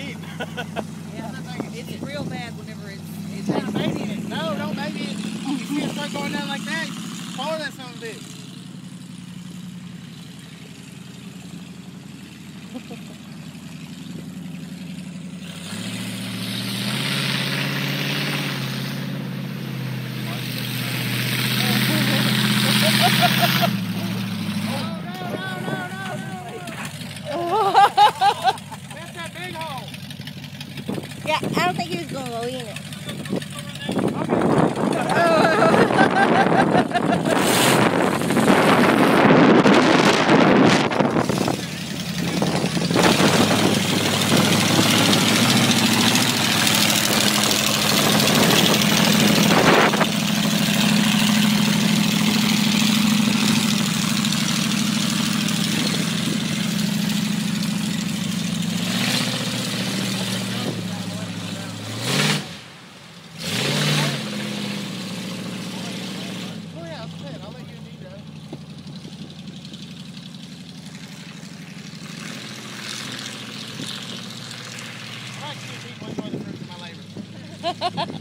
bait. Yeah, it's real bad whenever it's Not baiting it. No, don't bait it. You see it start going down like that, follow that son of a bitch. That's that big hole. Yeah, I don't think he was going to go in it. I like to see people enjoy the fruits of my labor.